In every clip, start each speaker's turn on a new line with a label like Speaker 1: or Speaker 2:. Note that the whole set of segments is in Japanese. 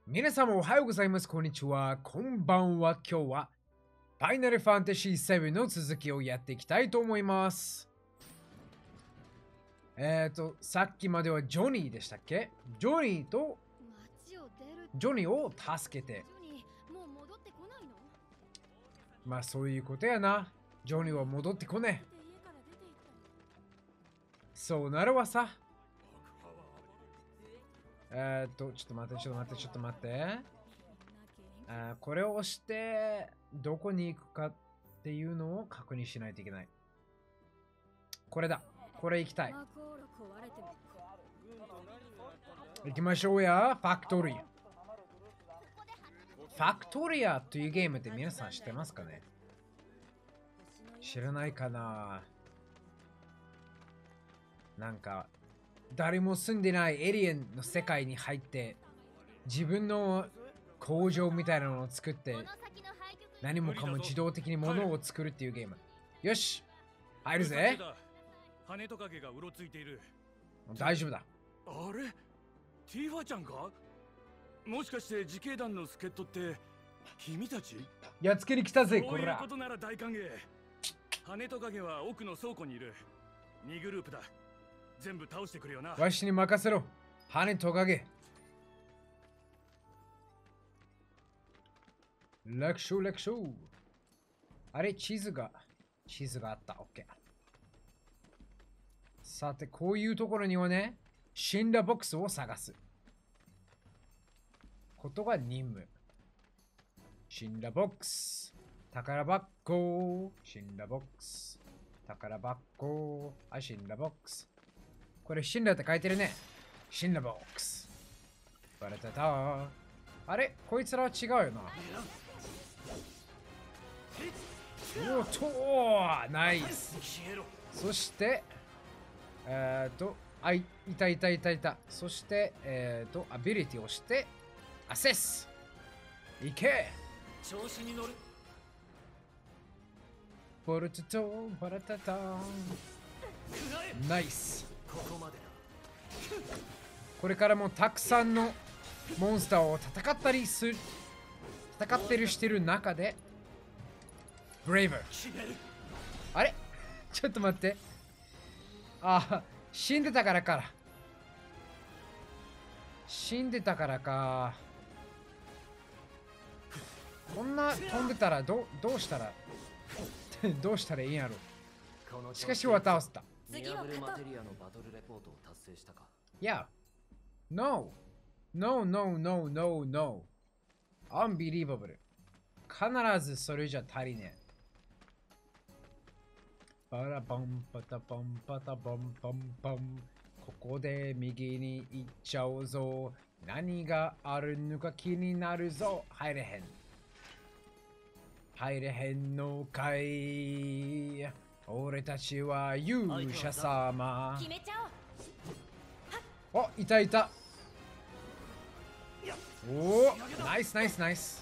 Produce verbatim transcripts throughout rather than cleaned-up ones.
Speaker 1: 皆様おはようございます。こんにちは。こんばんは。今日はファイナルファンタジーセブンの続きをやっていきたいと思います。えっと、さっきまではジョニーでしたっけ？ジョニーとジョニーを助けて。まあそういうことやな。ジョニーは戻ってこねえ。そうなるわさ。えっと、ちょっと待って、ちょっと待って、ちょっと待って。あこれを押して、どこに行くかっていうのを確認しないといけない。これだ。これ行きたい。行きましょうや。ファクトリア。ファクトリアというゲームって皆さん知ってますかね？知らないかな？なんか、誰も住んでないエリアンの世界に入って、自分の工場みたいなのを作って、何もかも自動的に物を作るっていうゲーム。よし、入るぜ。
Speaker 2: 羽トカゲがうろついている。
Speaker 1: 大丈夫だ。
Speaker 2: あれティファちゃんか？もしかして自警団の助っ人って君たち？
Speaker 1: やっつけに来たぜ、こ
Speaker 2: そういう
Speaker 1: ら。
Speaker 2: ことなら大歓迎。羽トカゲは奥の倉庫にいる。にグループだ。全部倒してくれよな。
Speaker 1: わしに任せろ。羽トカゲ。楽勝楽勝。あれ、地図が、地図があった。オッケー。さて、こういうところにはね、死んだボックスを探すことが任務。死んだボックス。宝箱。死んだボックス。宝箱。あ、死んだボックス。これ死んだって書いてるね。死んだボックス。バレたた。あれこいつらは違うよな。おっとナイス。そして、えっと、あ、いたいたいたいた。そして、えっと、アビリティをして、アセス。いけ。
Speaker 2: 調子に乗る。
Speaker 1: ボルトト、バラタタ。ナイス。
Speaker 2: ここまでだ。
Speaker 1: これからもたくさんのモンスターを戦ったりする、戦ってるしてる中で、ブレイバー。あれちょっと待って。あ、死んでたからから。死んでたからか。こんな飛んでたらど、どうしたらどうしたらいいんやろ。しかしは倒せた。
Speaker 3: ミアブルマテリアのバトルレポートを達成したか？
Speaker 1: Yeah. No. No, no, no, no, no. Unbelievable. 必ずそれじゃ足りねえ。パラパンパタパンパタパンパンパン。ここで右に行っちゃうぞ。何があるのか気になるぞ。入れへん。入れへんのかい。俺たちは勇者様。
Speaker 4: 決めちゃ
Speaker 1: おう。お、いたいた。おお、ナイスナイスナイス。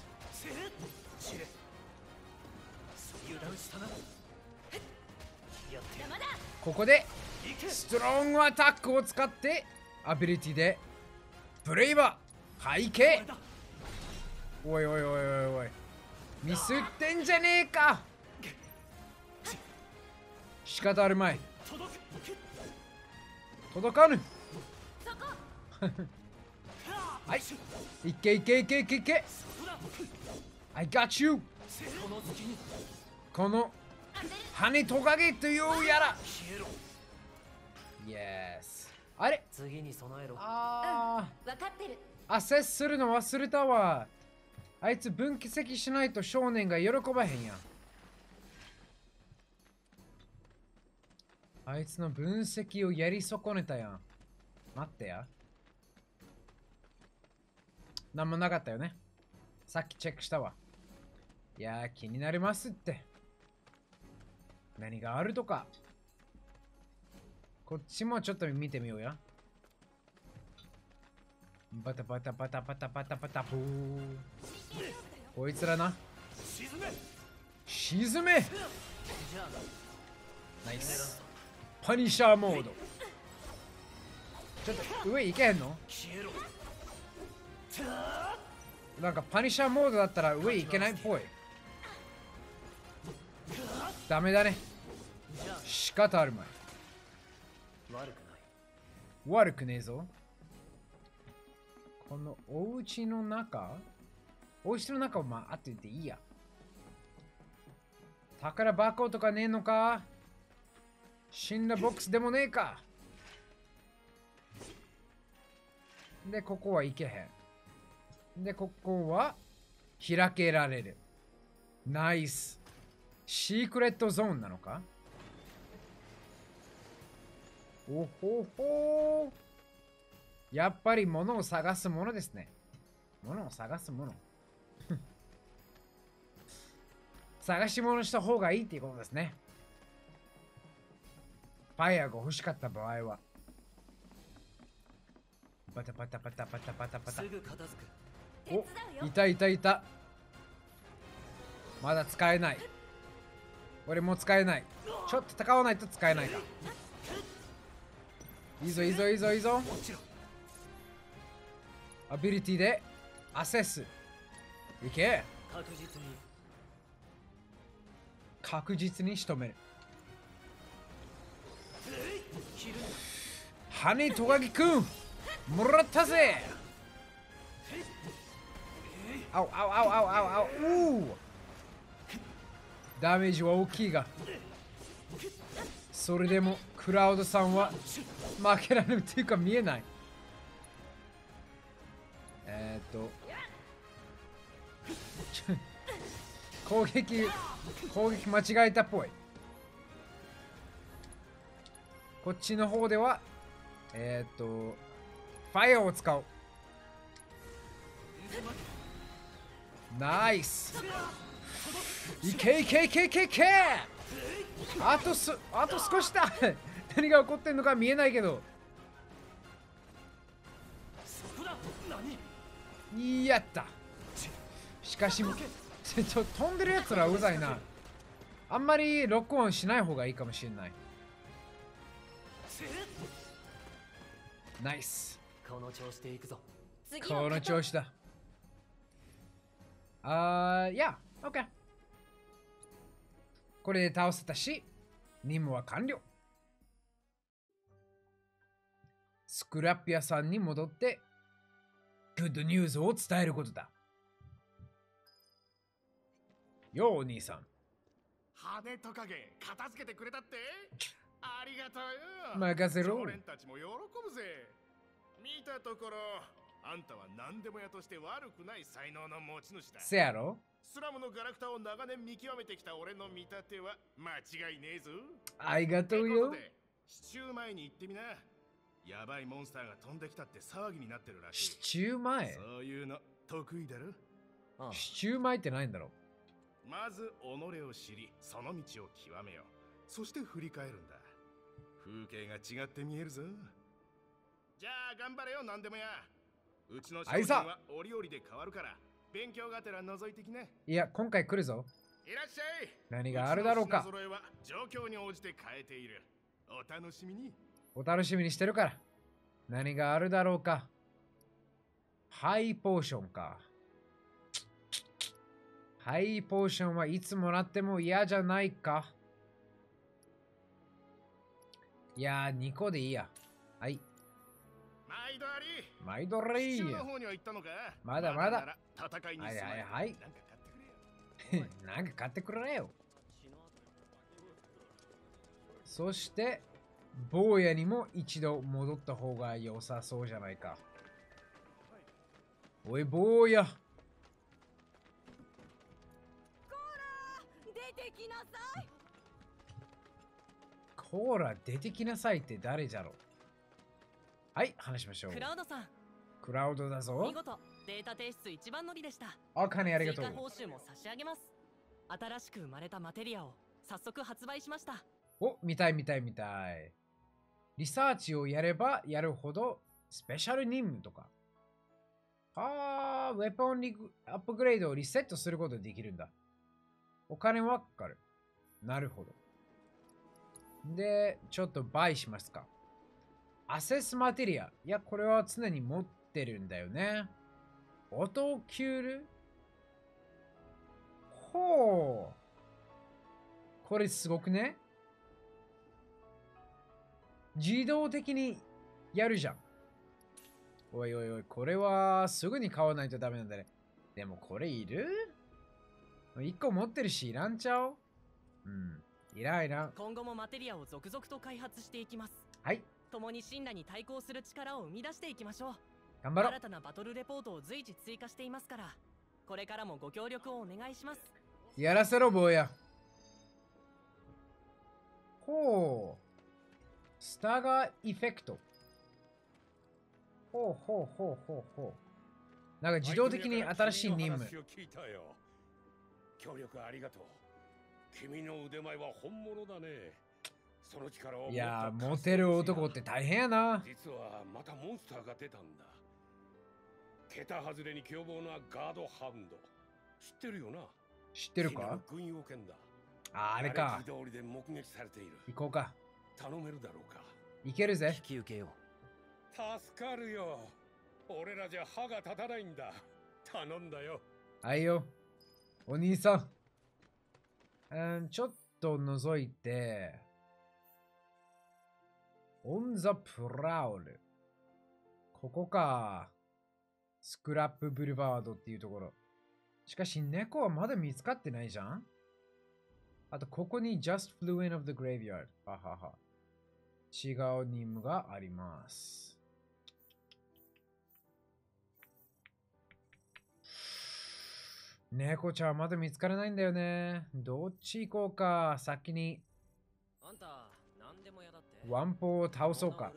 Speaker 1: ここでストロングアタックを使ってアビリティでブレイバー背景。おいおいおいおいおい、ミスってんじゃねえか。仕方あるまい。届かぬ。はい、いけいけいけいけいけ。 I got you。 この羽トカゲというやら。Yes。 あれ
Speaker 3: 次に備えろ。
Speaker 1: あ
Speaker 4: う。分かってる。
Speaker 1: あ、アセスするの忘れたわ。あいつ分析しないと少年が喜ばへんやん。あいつの分析をやり損ねたやん。待ってや。なんもなかったよね。さっきチェックしたわ。いやー、気になりますって。何があるとか。こっちもちょっと見てみようや。バタバタバタバタバタバタブー。こいつらな。沈め。ナイス。パニッシャーモード。ちょっと上行けへんの？ なんかパニッシャーモードだったら上行けないっぽい。ダメだね。仕方あるまい。
Speaker 3: 悪くない。
Speaker 1: 悪くねえぞ。このお家の中、お家の中はまああってていいや。宝箱とかねえのか？死んだボックスでもねえか？で、ここは行けへん。で、ここは開けられる。ナイス。シークレットゾーンなのか？おほほー。やっぱり物を探すものですね。物を探すもの。探し物した方がいいっていうことですね。ファイアが欲しかった場合は。パタパタパタパタパタパタ。
Speaker 3: すぐ片付く。
Speaker 1: お、いたいたいた。まだ使えない。俺も使えない。ちょっと戦わないと使えないか。いいぞいいぞいいぞいいぞ。アビリティでアセス。いけ。
Speaker 3: 確実に
Speaker 1: 確実に仕留める。ハニートカゲくんもらったぜ。あおあおあおあおあおあおう。ダメージは大きいが、それでもクラウドさんは負けられるっていうか見えない。えー、っと攻撃攻撃間違えたっぽい。こっちの方ではえー、っとファイアを使おう。ナイス。いけいけいけいけいけ。あとすあと少しだ。何が起こってんのか見えないけど。やった。しかしちょ飛んでるやつらうざいな。あんまりロックオンしない方がいいかもしれない。ナイス。
Speaker 3: この調子でいくぞ。
Speaker 1: この調子だ。あー、いや、オッケー。これで倒せたし、任務は完了。スクラップ屋さんに戻って、グッドニュースを伝えることだ。よう、お兄さん。
Speaker 4: 羽トカゲ、片付けてくれたって？ありがとうよ。
Speaker 1: 任せろ。
Speaker 4: 常連たちも喜ぶぜ。見たところ、あんたは何でも屋として悪くない才能の持ち主だ。
Speaker 1: せやろ？
Speaker 4: スラムのガラクタを長年見極めてきた俺の見立ては間違いねえぞ。
Speaker 1: ありがとうよ。
Speaker 4: シチュー前に行ってみな。やばいモンスターが飛んできたって騒ぎになってるらしい。
Speaker 1: シチュー前？
Speaker 4: そういうの得意だろ？
Speaker 3: ああ、
Speaker 1: シチュー前ってないんだろう。
Speaker 4: まず己を知り、その道を極めよう。そして振り返るんだ。風景が違って見えるぞ。じゃあ頑張れよ、何でもや。うちの商品は折々で変わるから、勉強がてら覗いてきね。
Speaker 1: いや、今回来るぞ。
Speaker 4: いらっしゃい。
Speaker 1: 何があるだろうか。
Speaker 4: うちの品揃えは状況に応じて変えている。お楽しみに。
Speaker 1: お楽しみにしてるから。何があるだろうか。ハイポーションか。ハイポーションはいつもらっても嫌じゃないか。いやー、にこでいいや。はい。
Speaker 4: 毎度あり。
Speaker 1: 毎度あり。
Speaker 4: シチューの方には行ったのか？
Speaker 1: まだまだ。
Speaker 4: まだなら戦いに
Speaker 1: はい
Speaker 4: 進まない。
Speaker 1: はいはい。なんか買ってくれよ。そして、坊やにも一度戻った方が良さそうじゃないか。おい、坊や。
Speaker 5: 出てきなさい。
Speaker 1: コーラ出てきなさいって誰じゃろう。はい、話しましょう。
Speaker 5: クラウドさん、
Speaker 1: クラウドだぞ
Speaker 5: 見。事データ提出一番乗りでした。
Speaker 1: あ、金ありがとう
Speaker 5: 追加。報酬も差し上げます。新しく生まれたマテリアを早速発売しました。
Speaker 1: お、見たい見たい見たい。リサーチをやればやるほどスペシャル任務とか。あー、ウェポンリグアップグレードをリセットすることができるんだ。お金はかかる。なるほど。で、ちょっとバイしますか。アセスマテリア。いや、これは常に持ってるんだよね。 オートキュール。ほう。これすごくね？自動的にやるじゃん。おいおいおい、これはすぐに買わないとダメなんだね。でもこれいる？一個持ってるし、いらんちゃう？うん。いらんいらん。
Speaker 5: 今後もマテリアを続々と開発していきます。
Speaker 1: はい。
Speaker 5: 共に神羅に対抗する力を生み出していきましょう。
Speaker 1: 頑張ろう。
Speaker 5: 新たなバトルレポートを随時追加していますから、これからもご協力をお願いします。
Speaker 1: やらせろ、坊や。ほう。スターガーエフェクト。ほうほうほうほうほう。なんか自動的に新しい任務。
Speaker 6: 協力ありがとう。君の腕前は本物だね。その力を
Speaker 1: いやー、モテる男って大変やな。
Speaker 6: 実はまたモンスターが出たんだ。桁外れに凶暴なガードハウンド。知ってるよな？
Speaker 1: 知ってるか？
Speaker 6: 軍用犬だ。
Speaker 1: あ、あれか。
Speaker 6: 通りで目撃されている。
Speaker 1: 行こうか。
Speaker 6: 頼めるだろうか。
Speaker 1: 行けるぜ。
Speaker 3: 引き受けよ
Speaker 6: う。助かるよ。俺らじゃ歯が立たないんだ。頼んだよ。
Speaker 1: はいよ。お兄さん。うん、ちょっと覗いて。オンザプラウル。ここか。スクラップブルバードっていうところ。しかし、猫はまだ見つかってないじゃん？あと、ここに Just flew in of the graveyard。ははは。違う任務があります。猫ちゃんはまだ見つからないんだよね。どっち行こうか。先に。
Speaker 3: あんた、何でもやだって。
Speaker 1: ワンポを倒そうか。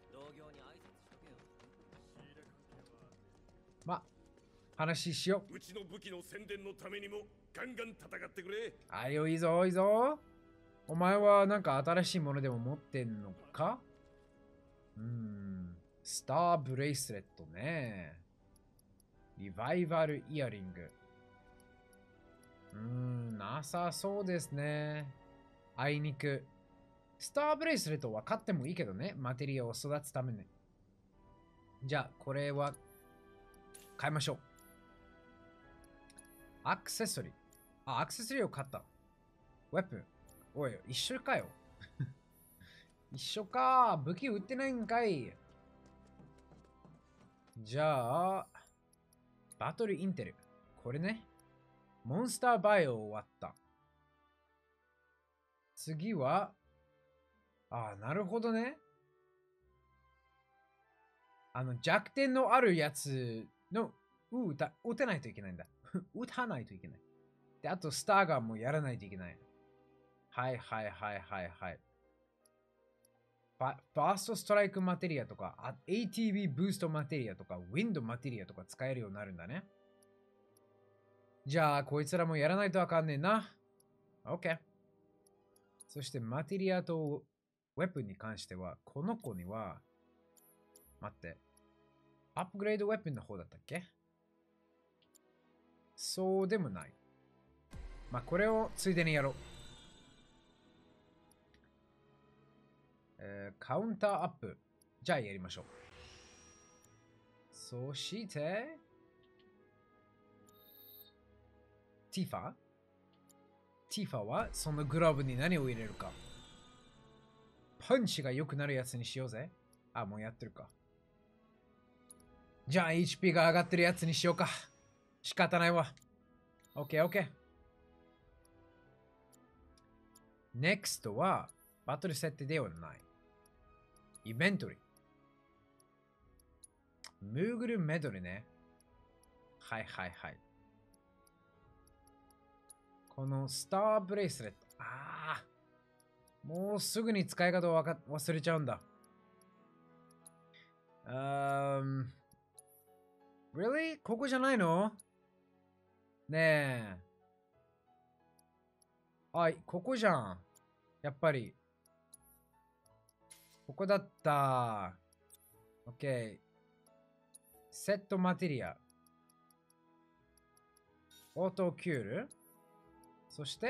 Speaker 1: ま、話しよ
Speaker 6: う。うちの武器の宣伝のためにもガンガン戦ってくれ。
Speaker 1: あいよ、いいぞ、いいぞ。お前はなんか新しいものでも持ってんのか？うーん。スターブレイスレットね。リバイバルイヤリング。うーん、なさそうですね。あいにく。スターブレイスレットは買ってもいいけどね。マテリアを育つために。じゃあ、これは買いましょう。アクセサリー。あ、アクセサリーを買った。ウェポン。おい、一緒かよ。一緒か。武器売ってないんかい。じゃあ、バトルインテル。これね。モンスターバイオ終わった。次は、ああ、なるほどね。あの、弱点のあるやつの、う打た、打てないといけないんだ。打たないといけない。で、あと、スターガーもやらないといけない。はいはいはいはいはい。ファファーストストライクマテリアとか、エーティービー ブーストマテリアとか、ウィンドマテリアとか使えるようになるんだね。じゃあ、こいつらもやらないとあかんねんな。OK。そして、マテリアとウェポンに関しては、この子には、待って。アップグレードウェポンの方だったっけ？そうでもない。まあ、これをついでにやろう。えー、カウンターアップ。じゃあやりましょう。そして、ティファティファはそのグローブに何を入れるか。パンチが良くなるやつにしようぜ。あ、もうやってるか。じゃあ エイチピー が上がってるやつにしようか。仕方ないわ。OK、OK。NEXT はバトル設定ではない。イベントリー。ムーグルメドレーね。はいはいはい。このスターブレイスレット。ああ。もうすぐに使い方をわか忘れちゃうんだ。Um, really? ここじゃないの？ねえ。あ、ここじゃん。やっぱり。ここだった。OK。セットマテリア。オートキュール。そして、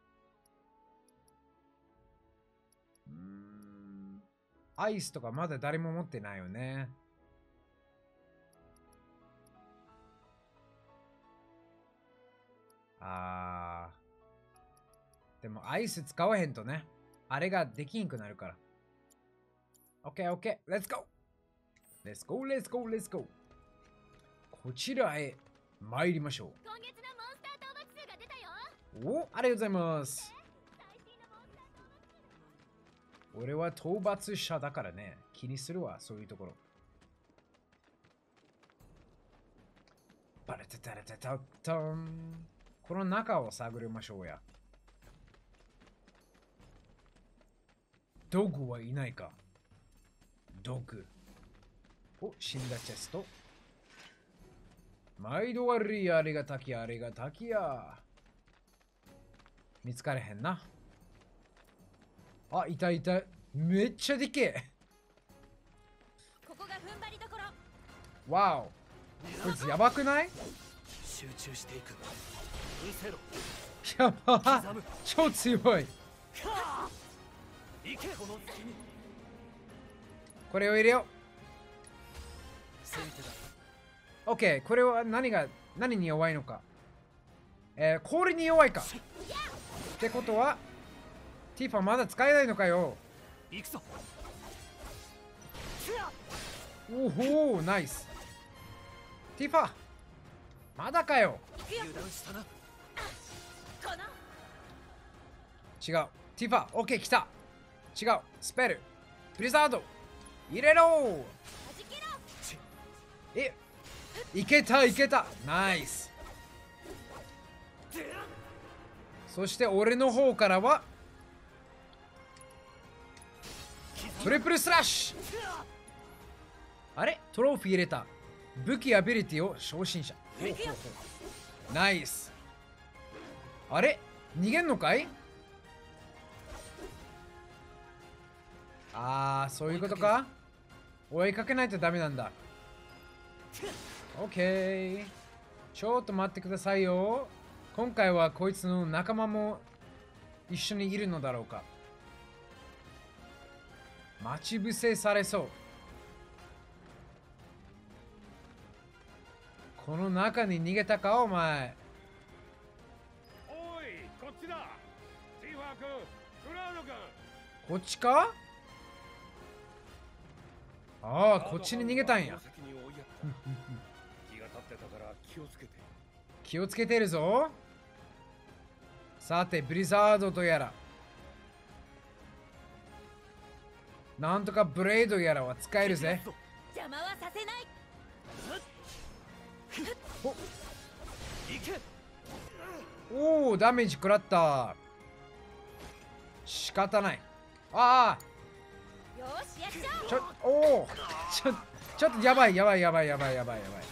Speaker 1: うーん、アイスとかまだ誰も持ってないよね。 あー。でもアイス使わへんとね。あれができんくなるから。OK, OK. Let's go! Let's go, let's go, let's go. こちらへ参りましょ
Speaker 7: 今月のモンスター討伐数が出たよ。
Speaker 1: う。お、ありがとうございます。
Speaker 7: 最新のモンスター討伐数だ。
Speaker 1: 俺は討伐者だからね。気にするわ、そういうところ。バレてたらてたったん。この中を探りましょうや。ドッグはいないか。ドッグ。お、死んだチェスト。毎度悪い、ありがたき、ありがたきや。見つかれへんな。あ、いたいた。めっちゃでけえ。
Speaker 7: ここが踏ん張りどころ。
Speaker 1: わお。こいつやばくない？
Speaker 2: 集中していく。見せろ。
Speaker 1: やば。超強い。
Speaker 2: 行けこの隙に。
Speaker 1: これを入れよ
Speaker 2: 先手だ。
Speaker 1: う。OK。これは何が、何に弱いのか。えー、氷に弱いか。ってことは、ティファまだ使えないのかよ。
Speaker 2: 行くぞ。
Speaker 1: おお、ナイス。ティファまだかよ。
Speaker 2: 油断したな。
Speaker 7: この
Speaker 1: 違う。ティファ OK 来た。違う。スペルブリザード入れろ。
Speaker 7: 弾けろ。
Speaker 1: えいけたいけた。ナイス。そして俺の方からはトリプルスラッシュ。あれトロフィー入れた。武器アビリティを昇進者。ほうほうほうナイス。あれ逃げんのかい？あー、そういうことか。追いかけないとダメなんだ。オッケー。ちょっと待ってくださいよ。今回はこいつの仲間も一緒にいるのだろうか。待ち伏せされそう。この中に逃げたかお前。
Speaker 6: おい、こっちだ。ティファー君、クラウド君。
Speaker 1: こっちか？ああ、こっちに逃げたんや。
Speaker 6: 先に追いやった気が立ってたから気をつけて。
Speaker 1: 気をつけてるぞ。さて、ブリザードとやら。なんとかブレードやらは使えるぜ。
Speaker 7: 邪魔はさせない。
Speaker 1: おお、ダメージ食らった。仕方ない。あ
Speaker 7: よしやっちゃ
Speaker 1: あ、ちょ、おお、ちょ、ちょっとやばいやばいやばいやばいやばいやばい。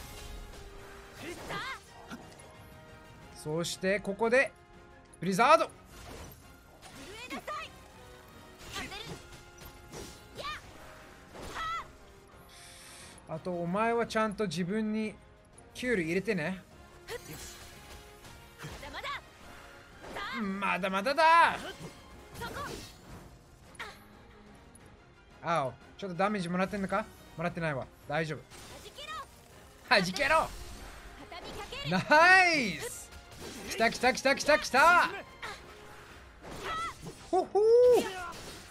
Speaker 1: そしてここでブリザード。
Speaker 7: 震えなさい。当てる。や
Speaker 1: あとお前はちゃんと自分にキュール入れてね。
Speaker 7: まだまだ。さ
Speaker 1: まだまだだ。
Speaker 7: あそこ。
Speaker 1: あお、ちょっとダメージもらってんのか？もらってないわ。大丈夫。
Speaker 7: 弾けろ。
Speaker 1: はじけろ。
Speaker 7: 畳みかける。
Speaker 1: ナイス。きたきたきたきたきた。ほほー。
Speaker 7: や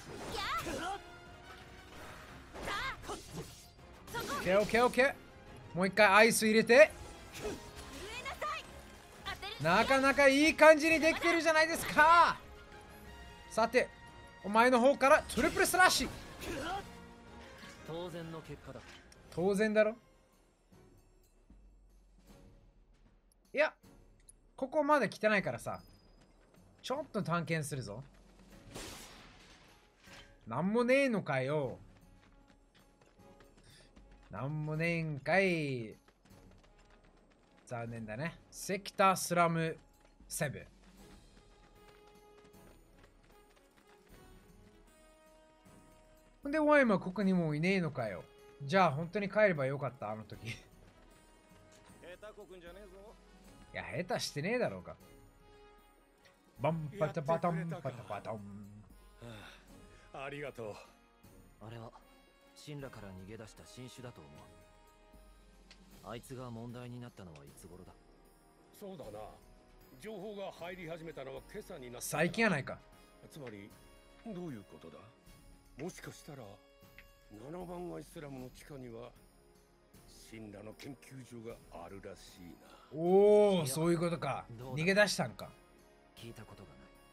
Speaker 7: さあそこ。
Speaker 1: オッケーオッケーオッケー。もう一回アイス入れて。
Speaker 7: 震えなさい。当てる。
Speaker 1: なかなかいい感じにできてるじゃないですか。さて、お前の方からトリプルスラッシュ。
Speaker 3: 当然の結果だ。
Speaker 1: 当然だろ。いや、ここまで来てないからさ。ちょっと探検するぞ。なんもねえのかよ。なんもねえんかい。残念だね。セクタースラムセブン。ほんで、ワイマここにもいねえのかよ。じゃあ、本当に帰ればよかった、あの時。い
Speaker 2: 下手こくんじゃねえぞ。
Speaker 1: や、下手してねえだろうか。バンパタパタンパタパタン。
Speaker 6: はあ、ありがとう。
Speaker 3: あれは神羅から逃げ出した新種だと思う。あいつが問題になったのはいつ頃だ？
Speaker 6: そうだな。 情報が入り始めたのは今朝になった。
Speaker 1: 最近やないか。
Speaker 6: つまりどういうことだ。もしかしたらななばん街スラムの地下には神羅の研究所があるらしいな。
Speaker 1: おお、そういうことか。
Speaker 3: どうだ
Speaker 1: 逃げ出したんか。
Speaker 3: 聞いたことが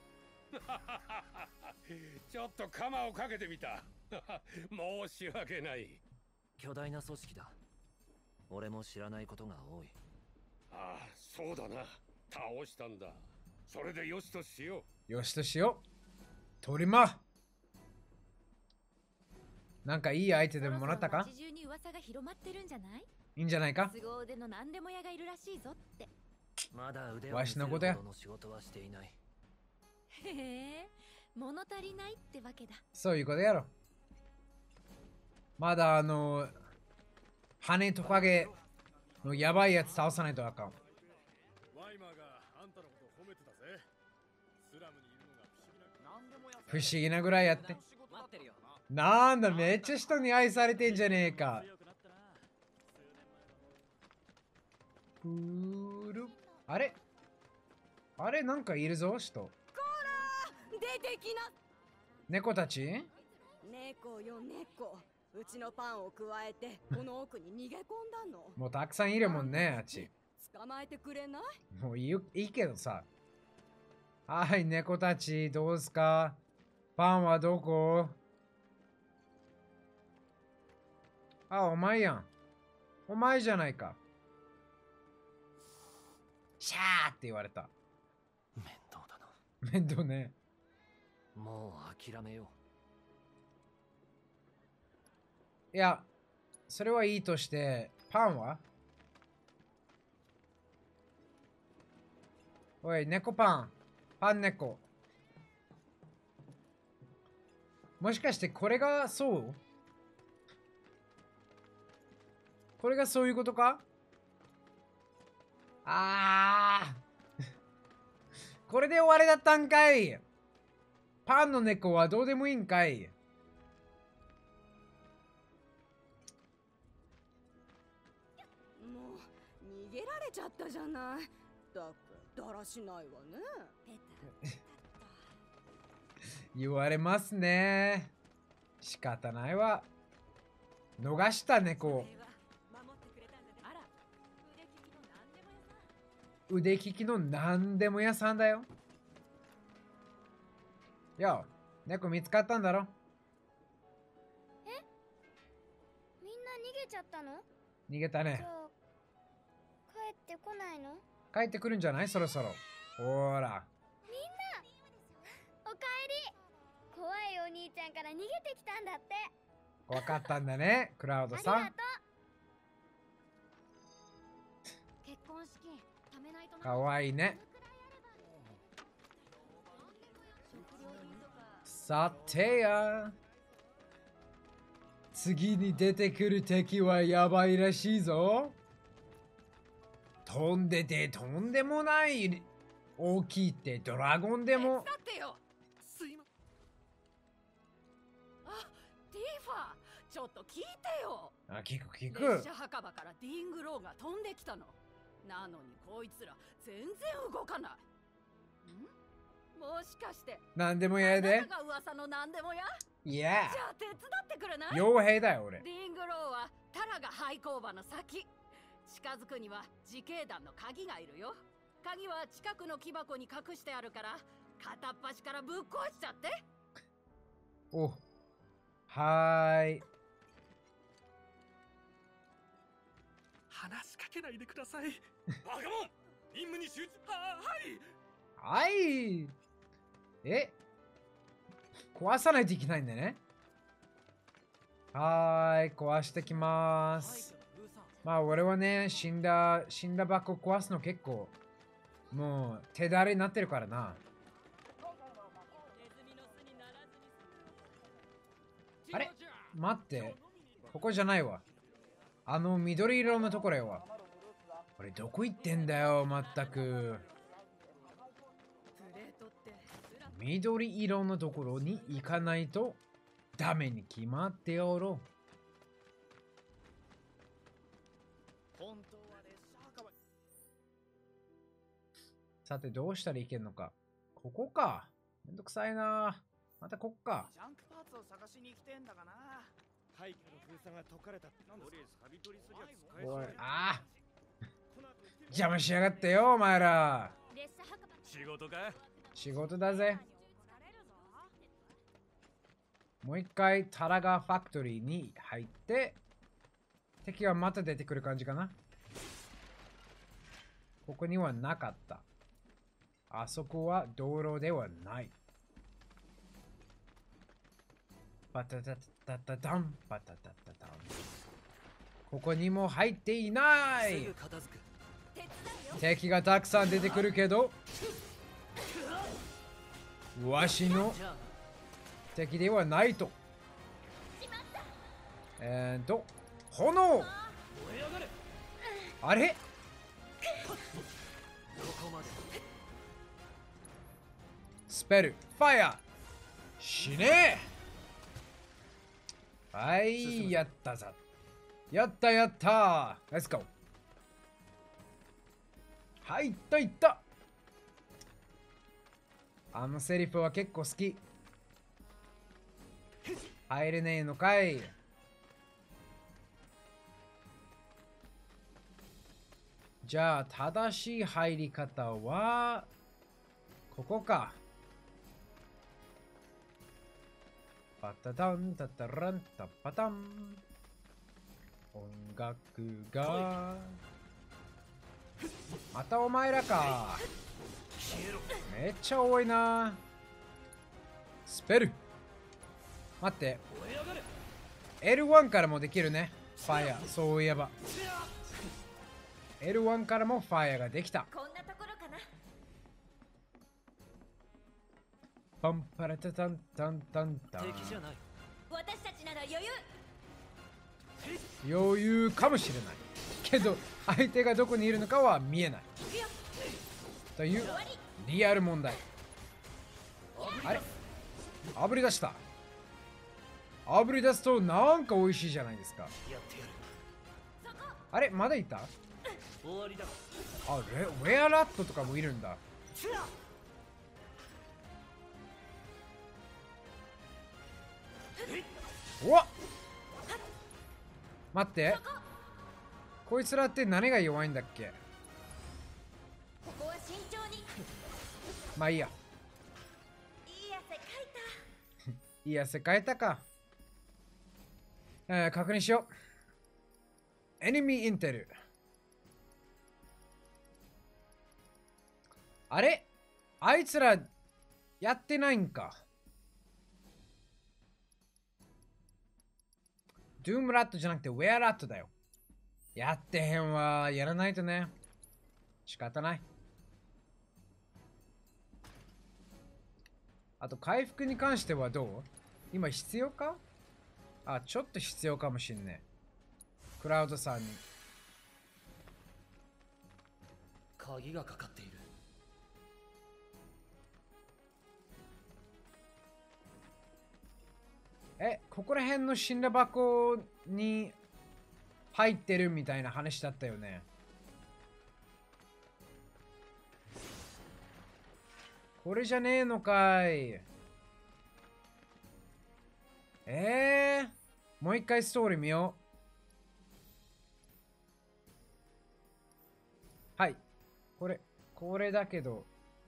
Speaker 3: ない
Speaker 6: ちょっと鎌をかけてみた申し訳ない。
Speaker 3: 巨大な組織だ。俺も知らないことが多い。
Speaker 6: ああ、そうだな。倒したんだ。それでよしとしよ
Speaker 1: よしとしよう。トリマー。なんかいい相手でももらったか。
Speaker 7: そろそろ街中に噂が広まってるんじゃない？
Speaker 1: いいんじゃないか。
Speaker 7: 凄腕の何でも屋がいるらしいぞって。
Speaker 3: まだ腕を
Speaker 1: わ
Speaker 3: 見せるほ
Speaker 1: しのことや
Speaker 3: どの仕事はしていない。
Speaker 7: へえ、物足りないってわけだ。
Speaker 1: そういうことやろ。まだあの羽トカゲのやばいやつ倒さないとあかん。
Speaker 2: ワイマーがあんたのこと褒めてたぜ。スラムにいるのが不思議な。何でもや
Speaker 1: 不思議なぐらいやって。
Speaker 5: 待ってるよ。
Speaker 1: なんだ、めっちゃ人に愛されてんじゃねえか。
Speaker 2: 強くなったな。
Speaker 1: ふーる。あれあれなんかいるぞ、人。
Speaker 8: 出てきな。
Speaker 1: 猫たち。
Speaker 8: 猫よ猫。うちのパンをくわえてこの奥に逃げ込んだの。
Speaker 1: もうたくさんいるもんね、あっち。
Speaker 8: 捕まえてくれない？
Speaker 1: もういいよいいけどさ。はい、猫たち、どうすか。パンはどこ。あ、お前やん。お前じゃないか。シャーって言われた。
Speaker 3: 面倒だな。
Speaker 1: 面倒ね。
Speaker 3: もう諦めよ
Speaker 1: いや、それはいいとして、パンは。おい、猫パン。パン猫。もしかしてこれがそう？これがそういうことか？あーこれで終わりだったんかい。パンの猫はどうでもいいんかい。
Speaker 8: もう逃げられちゃったじゃない。だくだらしないわね。
Speaker 7: ペタ
Speaker 1: 言われますね。仕方ないわ。逃した猫。
Speaker 5: 守ってくれたんだね。あら、
Speaker 1: 腕利きの何でも屋さんだよ。よ、猫見つかったんだろ。
Speaker 9: みんな逃げちゃったの？
Speaker 1: 逃げたね。
Speaker 9: じゃあ帰ってこないの？
Speaker 1: 帰ってくるんじゃない？そろそろ。ほら。
Speaker 9: おかえり。怖いお兄ちゃんから逃げてきたんだって。
Speaker 1: わかったんだね、クラウドさん。
Speaker 9: ありがと
Speaker 7: 結婚資金貯めないとな。
Speaker 1: かわいいね。さてや。次に出てくる敵はやばいらしいぞ。飛んでてとんでもない大きいってドラゴンでも。
Speaker 5: だってよ。すいま。あ、ティーファー、ちょっと聞いてよ。
Speaker 1: あ、聞く聞く。
Speaker 5: 列車墓場からディングローが飛んできたの。なのにこいつら全然動かない。ん？もしかして
Speaker 1: なんでもやで。
Speaker 5: あなたが噂のなんでもや？
Speaker 1: いや。
Speaker 5: じゃあ手伝ってくれない？
Speaker 1: 傭兵だよ俺。
Speaker 5: ディングローはタラが廃工場の先。近づくには自警団の鍵がいるよ。鍵は近くの木箱に隠してあるから片っ端からぶっ壊しちゃって。
Speaker 1: お、はーい。
Speaker 2: 話しかけないでください。バカモン、任務に集中。は
Speaker 1: は
Speaker 2: はい。
Speaker 1: い。え、壊さないといけないんだね。はーい、壊してきまーす。まあ俺はね、死んだ、死んだ箱壊すの結構、もう手だれになってるからな。あれ待って、ここじゃないわ。あの緑色のところやわ。これどこ行ってんだよ、まったく。緑色のところに行かないとダメに決まっておろう。 さて、どうしたらいけんのか。ここか。めんどくさいな。またこっか。
Speaker 10: ジャンクパーツを探しに来てんだがな。
Speaker 6: 廃墟の封鎖が解かれた。
Speaker 1: おい、ああ邪魔しやがってよ、お前ら。
Speaker 2: 仕事か？
Speaker 1: 仕事だぜ。もう一回タラガファクトリーに入って、敵がまた出てくる感じかな。ここにはなかった。あそこは道路ではない。パタタタタタン、パタタタタン。ここにも入っていない。敵がたくさん出てくるけど、わしの敵ではないと。えーと、炎あれスペル、ファイア死ねえ。はい、やったぞ。やったやったレッツゴー。はい、いったいった。あのセリフは結構好き。入れねえのかい。じゃあ、正しい入り方は、ここか。パタタンタタランタパタン。音楽が。またお前らか。めっちゃ多いな。スペル。待って。エルワン からもできるね。ファイア、そういえば。エルワン からもファイアができた。
Speaker 7: こんなところかな。
Speaker 1: パンパラタタンタンタンタン。
Speaker 3: 敵じゃない。
Speaker 7: 私たちなら余裕。
Speaker 1: 余裕かもしれない。けど、相手がどこにいるのかは見えない。というリアル問題。あれ炙り出した。炙り出すとなんか美味しいじゃないですか。あれまだいた？
Speaker 3: 終わりだ。
Speaker 1: あ、レウェアラットとかもいるんだ。うわっ待って。こいつらって何が弱いんだっけ？
Speaker 7: ここは慎重に。
Speaker 1: まあいいや。
Speaker 7: いい汗かいた。
Speaker 1: いい汗かいたか。えー、確認しよう。エニミーインテル。あれあいつらやってないんか。ドゥームラットじゃなくてウェアラットだよ。やってへんわ。やらないとね。仕方ない。あと回復に関してはどう？今必要か？あ、ちょっと必要かもしんね。クラウドさんに。
Speaker 3: 鍵がかかっている。
Speaker 1: え、ここら辺の死んだ箱に入ってるみたいな話だったよね。これじゃねえのかい。えー、もう一回ストーリー見よう。はい。これ、これだけど。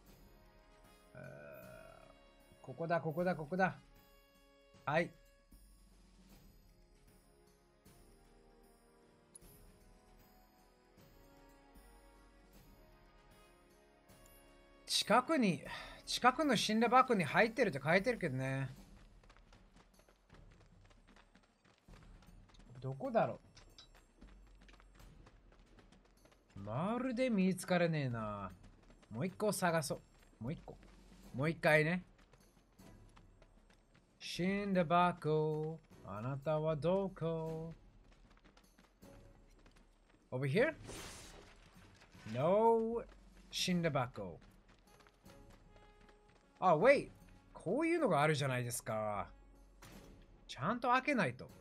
Speaker 1: ここだ、ここだ、ここだ。はい。近くに、近くの死んだ箱に入ってるって書いてるけどね。どこだろう。まるで見つからねえな。もう一個探そう。もう一個。もう一回ね。死んだ箱、あなたはどこ？ Over here? No 死んだ箱。あ、wait。こういうのがあるじゃないですか。ちゃんと開けないと。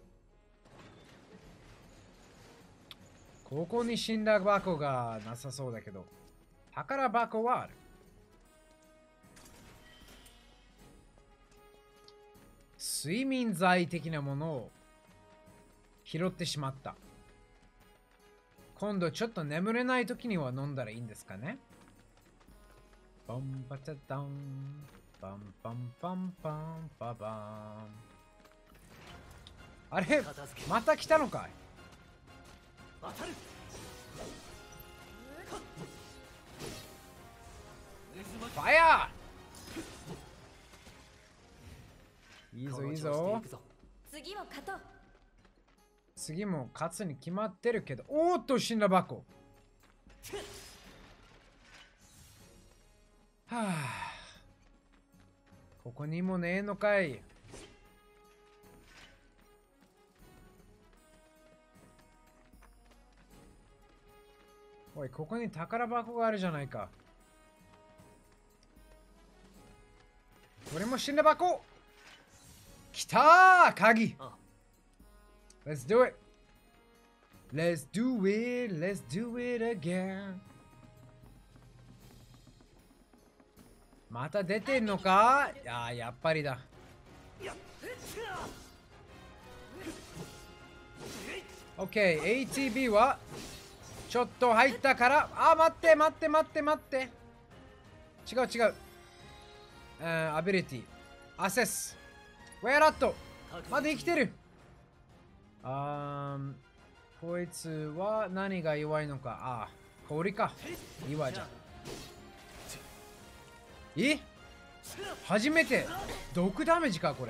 Speaker 1: ここに死んだ箱がなさそうだけど。宝箱はある。 睡眠剤的なものを拾ってしまった。今度ちょっと眠れない時には飲んだらいいんですかね。バンバタダンバンバンバンバンババン。あれまた来たのかい。ファイヤー。いいぞいいぞ。
Speaker 7: 次も勝とう。
Speaker 1: 次も勝つに決まってるけど。おーっと死んだ箱。はあ、ここにもねえのかい。おい、ここに宝箱があるじゃないか。これも死んだ箱。きたー、鍵。Let's do it. Let's do it. Let's do it again. また出てんのか。いやー、やっぱりだ。OK、エーティービー はちょっと入ったから。あ、待って待って待って待って。違う違う。うん、アビリティ。アセス。ウェアラット。まだ生きてる。あー、こいつは何が弱いのか。ああ、氷か。岩じゃん。え、初めて毒ダメージかこれ。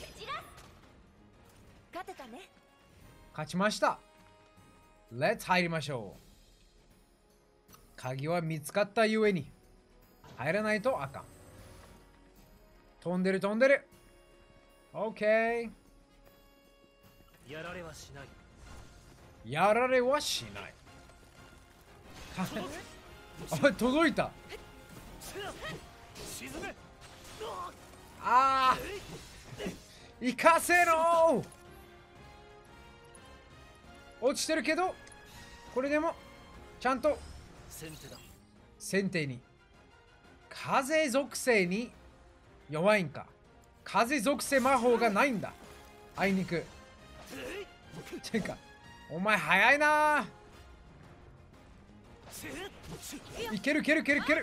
Speaker 7: 勝てたね。
Speaker 1: 勝ちました。レッツ入りましょう。鍵は見つかったゆえに入らないとあかん。飛んでる飛んでる。 OK。
Speaker 3: やられはしない。
Speaker 1: やられはしない。あ、届いた。ああ、行かせろ。落ちてるけど、これでもちゃんと
Speaker 3: 先手だ。
Speaker 1: 先手に。風属性に弱いんか。風属性魔法がないんだ。あいにく。てかお前早いな。いけるいけるいけるいける。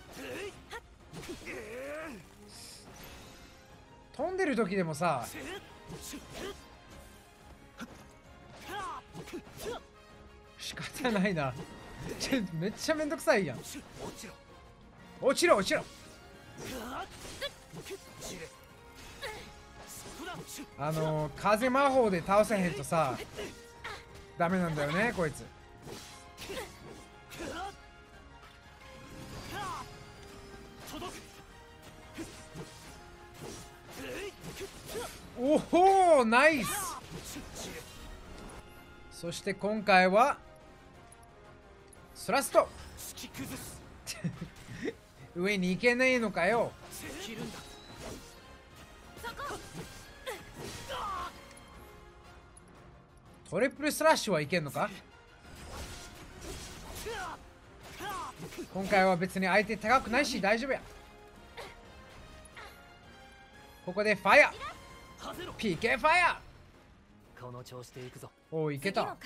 Speaker 1: 飛んでる時でもさ、仕方ないな。ちょめっちゃめんどくさいやん。落ちろ落ちろ。あのー、風魔法で倒せへんとさダメなんだよねこいつ。おほー、ナイス。そして今回はスラスト。上に行けないのかよ。トリプルスラッシュはいけんのか。今回は別に相手高くないし大丈夫や。ここでファイヤー ピーケー ファイヤ
Speaker 3: ー。この調子でいくぞ。
Speaker 1: おお、いけた。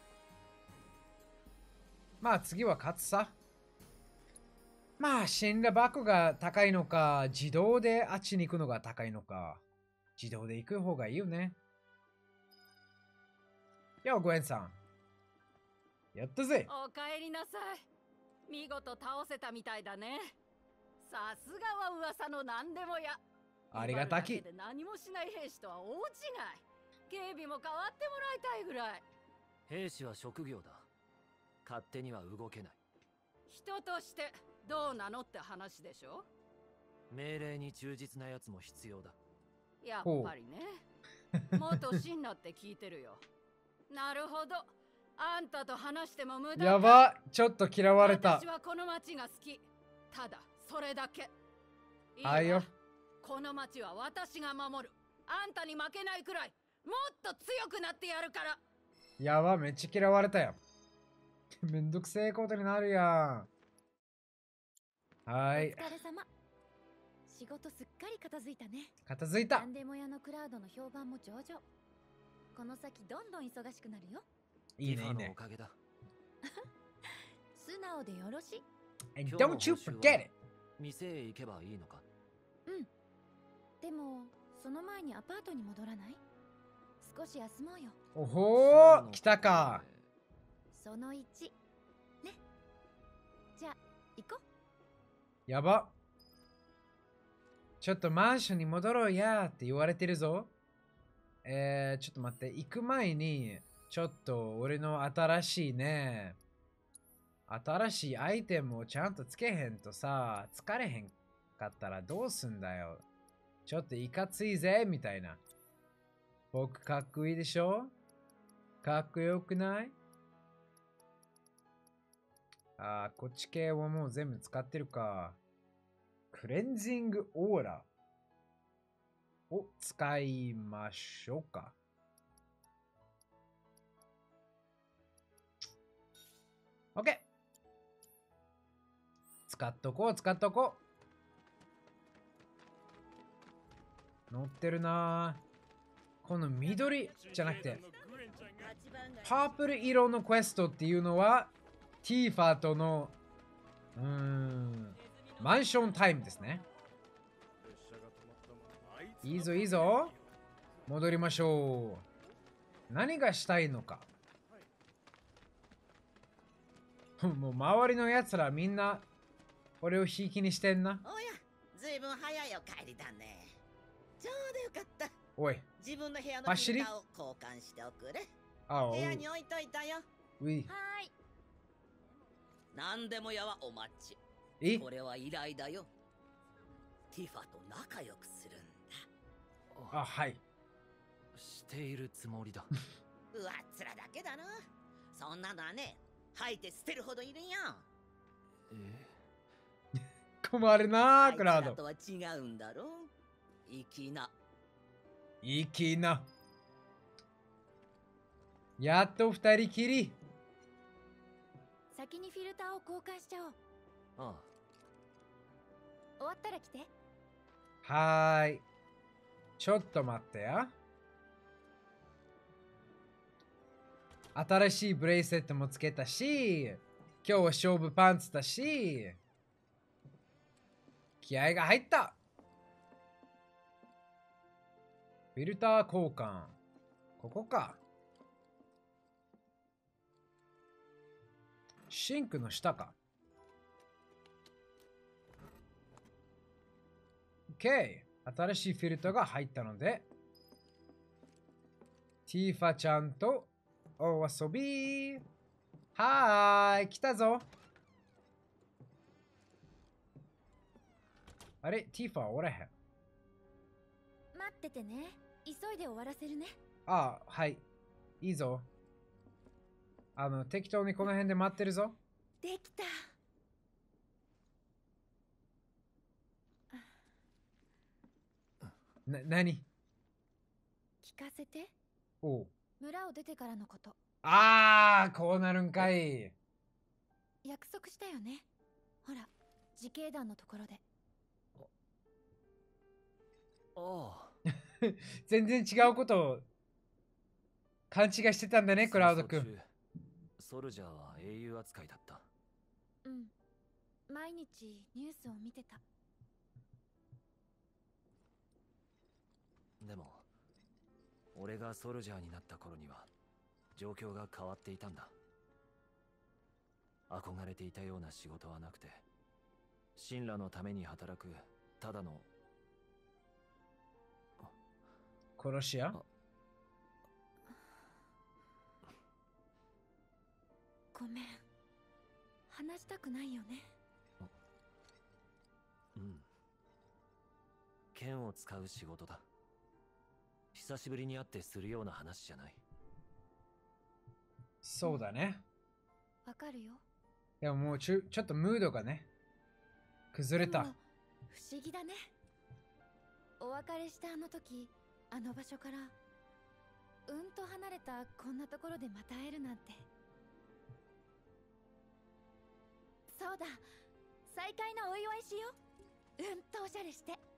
Speaker 1: まあ次は勝つさ。まあ死んだ箱が高いのか、自動であっちに行くのが高いのか。自動で行く方がいいよね。よ、グエンさん。やったぜ。
Speaker 5: おかえりなさい。見事倒せたみたいだね。さすがは噂の何でもや。
Speaker 1: ありがたき。
Speaker 5: 何もしない兵士とは大違い。警備も変わってもらいたいぐらい。
Speaker 3: 兵士は職業だ。勝手には動けない。
Speaker 5: 人としてどうなのって話でしょ。
Speaker 3: 命令に忠実なやつも必要だ。
Speaker 5: やっぱりね。元シンナって聞いてるよ。なるほど。あんたと話しても無駄だ。
Speaker 1: やば、ちょっと嫌われた。
Speaker 5: 私はこの町が好き。ただそれだけ。いい
Speaker 1: はいよ。
Speaker 5: この町は私が守る。あんたに負けないくらいもっと強くなってやるから。
Speaker 1: やば、めっちゃ嫌われたよ。めんどくせえことになるやん。はい。
Speaker 7: お疲れ様。 仕事すっかり片付いたね。
Speaker 1: 片付いた。
Speaker 7: 何でも屋のクラウドの評判も上々。この先どんどん忙しくなるよ。
Speaker 1: いいねいい
Speaker 3: ティファのお
Speaker 1: ね。
Speaker 3: かげだ。
Speaker 7: 素直でよろしい。
Speaker 1: And
Speaker 3: 今日の
Speaker 1: don't you
Speaker 3: 報酬は
Speaker 1: forget it!
Speaker 3: 店へ行けばいいのか。
Speaker 7: でもその前にアパートに戻らない？少し休もうよ。
Speaker 1: おほー、来たか。
Speaker 7: そのいちね。じゃあ行こう。
Speaker 1: やば。ちょっとマンションに戻ろうやって言われてるぞ。えー、ちょっと待って。行く前に、ちょっと俺の新しいね、新しいアイテムをちゃんとつけへんとさ、疲れへんかったらどうすんだよ。ちょっといかついぜ、みたいな。僕かっこいいでしょ？かっこよくない？あー、こっち系はもう全部使ってるか。クレンジングオーラを使いましょうか。OK。使っとこう、使っとこう。乗ってるなぁ。この緑じゃなくて、パープル色のクエストっていうのは、ティーファとの、うーん、マンションタイムですね。いいぞいいぞ。戻りましょう。何がしたいのか。もう周りのやつらみんな俺をひいきにしてんな。
Speaker 11: おや、ずいぶん早いお帰りだね。ちょうどよかった。
Speaker 1: おい。
Speaker 11: 自分の部屋のフィルターを交換しておくれ。
Speaker 1: ああ、
Speaker 11: 部屋に置いといたよ。
Speaker 1: うい。
Speaker 7: はーい。
Speaker 11: 何でもやはお待ち。
Speaker 1: え？
Speaker 11: これは依頼だよ。ティファと仲良くするん
Speaker 1: だ。あ、はい。
Speaker 3: しているつもりだ。
Speaker 11: うわっつらだけだな。そんなのはね、吐いて捨てるほどいるよ。
Speaker 3: え？
Speaker 1: 困るなー、クラウド。
Speaker 11: あいつらとは違うんだろ。粋な。
Speaker 1: 粋な。やっと二人きり。
Speaker 7: 先にフィルターを交換しちゃおう。
Speaker 3: ああ。
Speaker 7: 終わったら来て。
Speaker 1: はーい。ちょっと待ってや。新しいブレイスレットもつけたし、今日は勝負パンツだし、気合が入った。フィルター交換。ここか。シンクの下か。OK。新しいフィルターが入ったので、ティーファちゃんとお遊び。はーい、来たぞ。あれ、ティーファおらへん。
Speaker 7: 待っててね。急いで終わらせるね。
Speaker 1: ああ、はい。いいぞ。あの、適当にこの辺で待ってるぞ。
Speaker 7: できた。
Speaker 1: な、なに？
Speaker 7: 聞かせて。
Speaker 1: おう。
Speaker 7: 村を出てからのこと。
Speaker 1: ああ、こうなるんかい。
Speaker 7: 約束したよね。ほら、自警団のところで。
Speaker 3: ああ。
Speaker 1: 全然違うことを勘違いしてたんだね、クラウド君。
Speaker 3: ソルジャーは英雄扱いだった。
Speaker 7: うん。毎日ニュースを見てた。
Speaker 3: でも、俺がソルジャーになった頃には状況が変わっていたんだ。憧れていたような仕事はなくて、神羅のために働くただの
Speaker 1: 殺し屋？
Speaker 7: ごめん。話したくないよね。
Speaker 3: うん。剣を使う仕事だ。久しぶりに会ってするような話じゃない。
Speaker 1: そうだね。
Speaker 7: わかるよ。
Speaker 1: でももうちょ、ちょっとムードがね、崩れた。
Speaker 7: 不思議だね。お別れしたあの時、あの場所からうんと離れたこんなところでまた会えるなんて。そうだ、再会のお祝いしよう。うんとおしゃれして。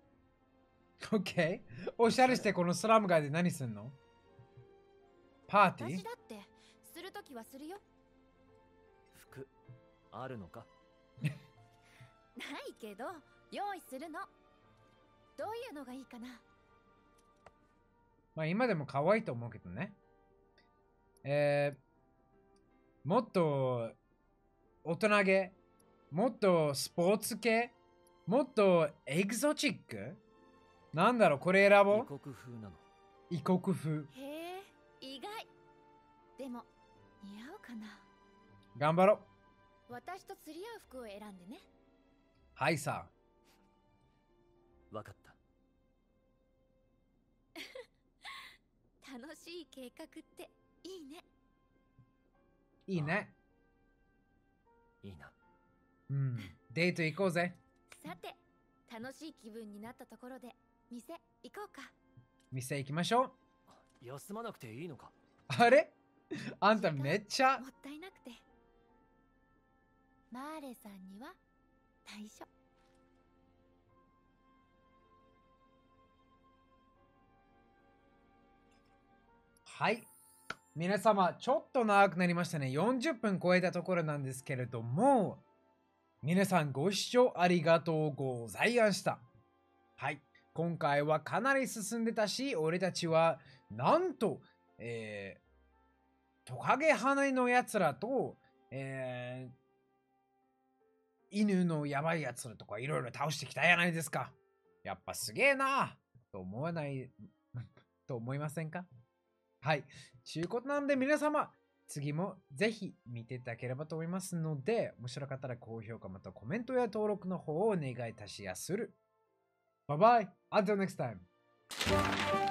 Speaker 1: OK。おしゃれしてこのスラム街で何すんの？パーティー？
Speaker 7: 私だってするときはするよ。
Speaker 3: 服あるのか？
Speaker 7: ないけど用意するの。どういうのがいいかな？
Speaker 1: まあ今でも可愛いと思うけどね。えー、もっと大人げ、もっとスポーツ系、もっとエクゾチック？なんだろう、これ選ぼう。
Speaker 3: 異国風なの。
Speaker 1: 異国風。
Speaker 7: へえ、意外。でも似合うかな？
Speaker 1: 頑張ろう。
Speaker 7: 私と釣り合う服を選んでね。
Speaker 1: はいさ。
Speaker 3: わかった。
Speaker 7: 楽しい計画っていいね。
Speaker 1: いいね。
Speaker 3: いいな。
Speaker 1: うん。デート行こうぜ。
Speaker 7: さて、楽しい気分になったところで店行こうか。
Speaker 1: 店行きましょう。
Speaker 3: 休まなくていいのか？
Speaker 1: あれ？あんためっちゃ。
Speaker 7: もったいなくて。マーレさんには内緒。
Speaker 1: はい。皆様、ちょっと長くなりましたね。よんじゅっぷん超えたところなんですけれども、皆さんご視聴ありがとうございました。はい。今回はかなり進んでたし、俺たちは、なんと、えー、トカゲ花のやつらと、えー、犬のやばいやつらとかいろいろ倒してきたやないですか。やっぱすげえなと思わない、と思いませんか？はい。ということなんで皆様、次もぜひ見ていただければと思いますので、面白かったら高評価またコメントや登録の方をお願いいたしやする。バイバイ。Until next time.